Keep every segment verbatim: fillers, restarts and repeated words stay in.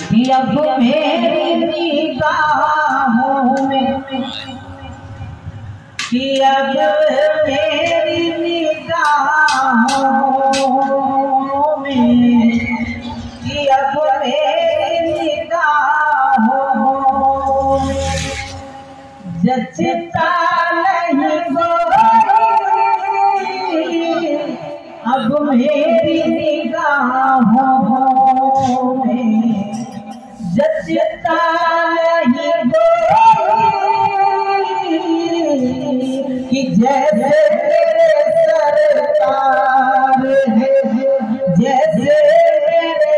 कि अब मेरी निगाहों में, कि अब मेरी निगाहों में, कि अब मेरी निगाहों में जचता नहीं कोई, अब मेरी निगाहों में जचता नहीं कोई, कि जैसे मेरे सरकार है, जैसे मेरे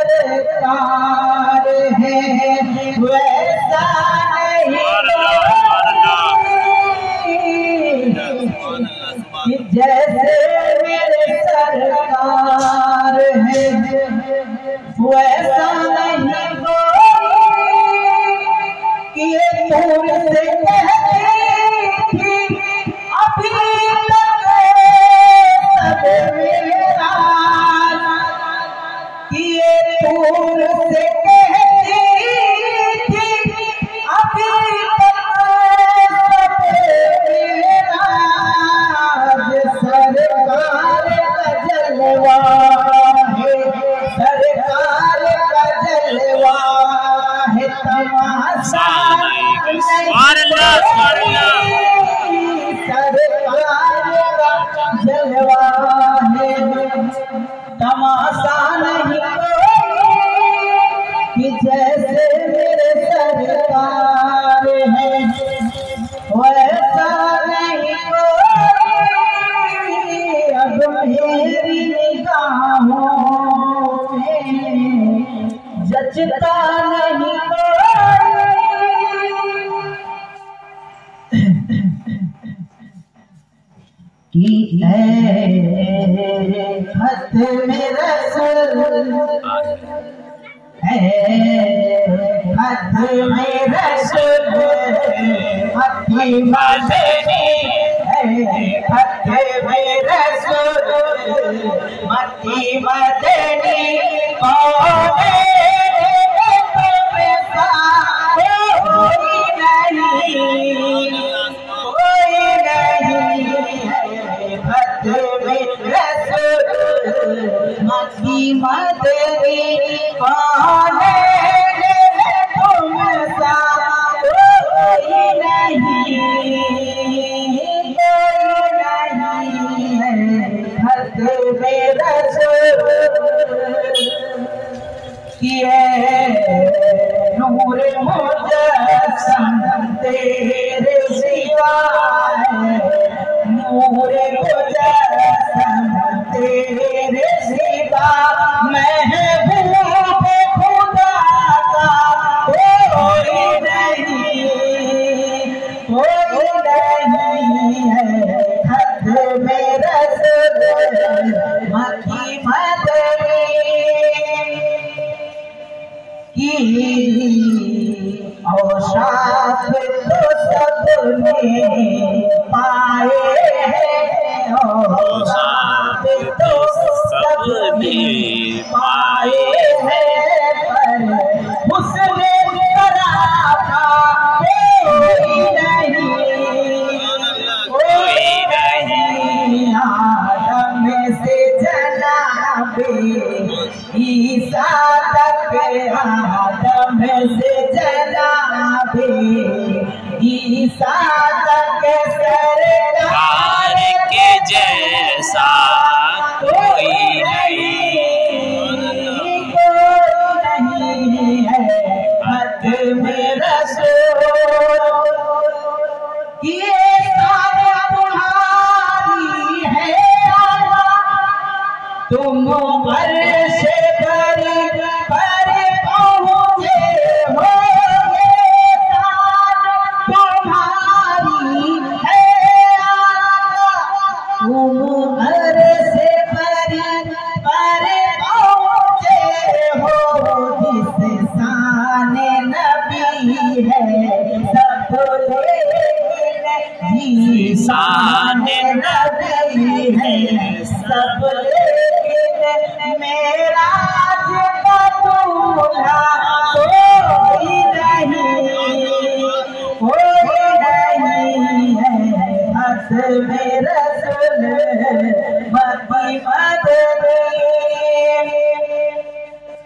सरकार है, वैसा नहीं जैसे मेरे सरकार है, वैसा नहीं कि ये दूर से कहती थी अभी तक सब मेरा, कि ये दूर से कहती थी अभी तक सब मेरा, सरकार का जलवा है, सरकार का जलवा है, तमाशा सरकार का जलवा है, तमाशा नहीं कि जैसे मेरे सरकार है, वैसा नहीं अब मेरी निगाहों में जचता नहीं कि ऐ खत में रसूल, ऐ खत में रसूल मक्की मदनी, ऐ खत में रसूल मक्की मदनी, कौन कोई नहीं, कोई नहीं खत में रसूल मक्की मदनी, कौन तुम सा कोई नहीं, कोई नहीं खत में रसूल, किए नूर मुजस्सम तेरे सिवाय, नूर मुजस्सम तेरे सिवा, महबूब खुदा का कोई नहीं, कोई नहीं है खत में रसूल मक्की मदनी, की औशात तो सबने पाए हैं, औशात तो सबने पाए हैं, पर उसने सराहा कोई नहीं, कोई नहीं आदम से जनाबे ईसा तक, आदम से जनाबे ईसा तक सरकार के जैसा कोई नहीं,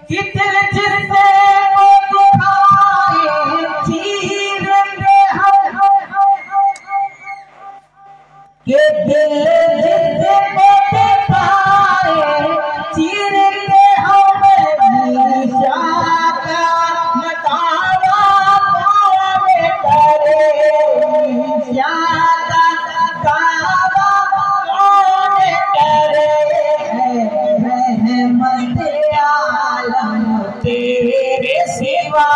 कि दिल जिससे वो दुखाए चीरेंगे हम, कि दिल जिससे वो दुखाए चीरेंगे हम, ईशा का नकारा कौन करे, ईशा का नकारा कौन करे, रहमत आलम तेरे सिवा,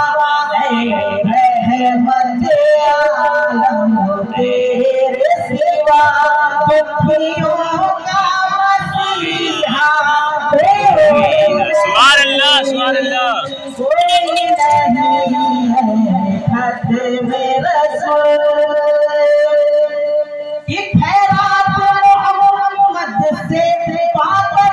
रहमत आलम तेरे सिवा, दुखियों का मसीहा सुभान अल्लाह सुभान अल्लाह। कोई नहीं है खत्म रसूल कि खैरात मोहम्मद से पाकर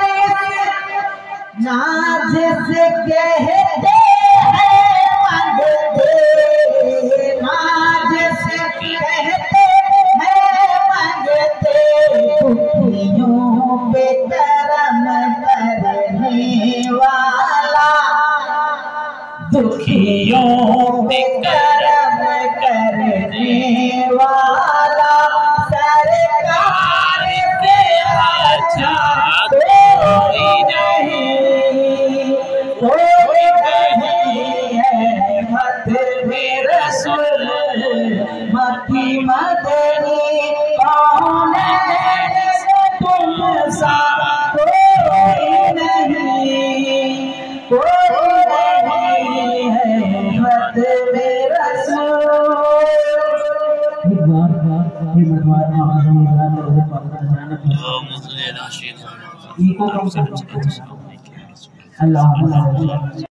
नाज से कहते हैं मंगते, नाज से कहते हैं मंगते, दुखियों पे करम करने वाला, दुखियों पे करम करने वाला, सरकार से अच्छा कोई नहीं, कोई नहीं है मत मेरा रसूल, मक्की मदनी कौन है तुम सा, कोई नहीं, कोई नहीं है मत मेरा रसूल। एक बार एक बार आवाज में इधर उधर पकड़ जाना इको कम से कम अल्लाह